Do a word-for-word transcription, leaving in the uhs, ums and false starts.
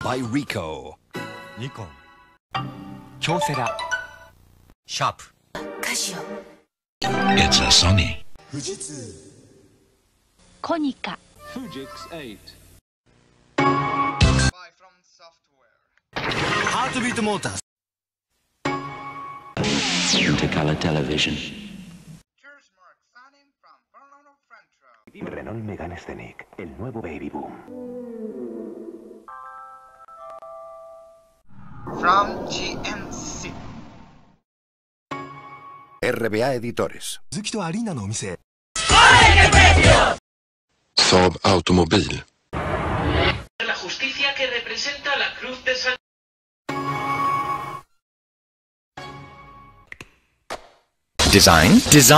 by Ricoh. ニコン、京セラ、シャープ、 カシオ、 It's a Sony. 富士通、 コニカ、 Fujix eight. ハートビートモーターズ、 Intercolor Television. Renault Megane Scenic, el nuevo Baby Boom. From G M C. R B A Editores. ズキとアリーナのお店。 Saab Automobil. La justicia que representa la Cruz de San... Design. Design.